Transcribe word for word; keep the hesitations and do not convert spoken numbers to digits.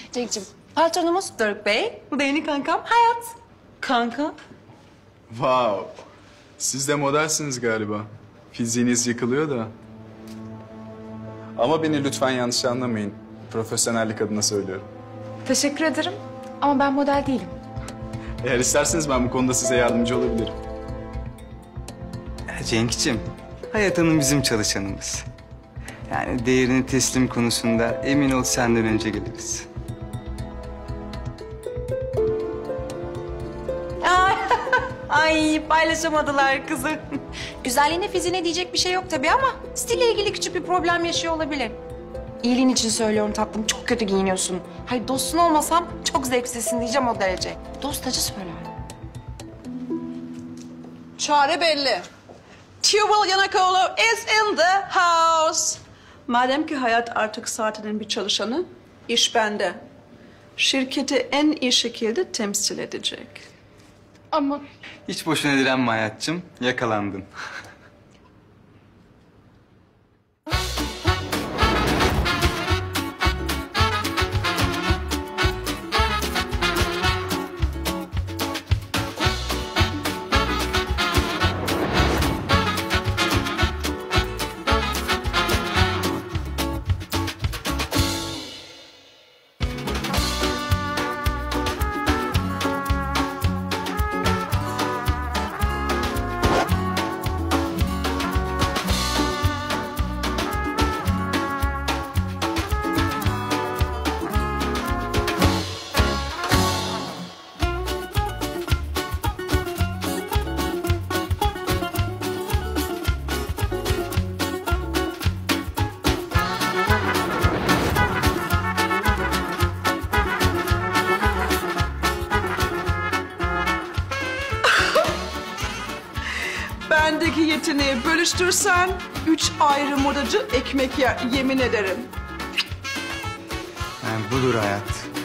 Cenk'cim, patronumuz Doruk Bey. Bu da yeni kankam Hayat. Kanka. Wow. Siz de modelsiniz galiba. Fiziğiniz yıkılıyor da. Ama beni lütfen yanlış anlamayın. Profesyonellik adına söylüyorum. Teşekkür ederim ama ben model değilim. Eğer isterseniz ben bu konuda size yardımcı olabilirim. Cenk'ciğim, Hayat Hanım bizim çalışanımız. Yani değerini teslim konusunda emin ol senden önce geliriz. Ay, ay paylaşamadılar kızım. Güzelliğine fiziğine diyecek bir şey yok tabii ama stille ilgili küçük bir problem yaşıyor olabilir. İyiliğin için söylüyorum tatlım, çok kötü giyiniyorsun. Hayır dostun olmasam çok zevksizsin diyeceğim o derece. Dost acı söyler. Çare belli. Tuval Yanakoğlu is in the house. Madem ki Hayat artık saatinin bir çalışanı, iş bende. Şirketi en iyi şekilde temsil edecek. Ama Hiç boşuna direnme Hayat'cığım, yakalandın. Bendeki yeteneği bölüştürsen üç ayrı modacı ekmek yer, yemin ederim. Yani budur Hayat.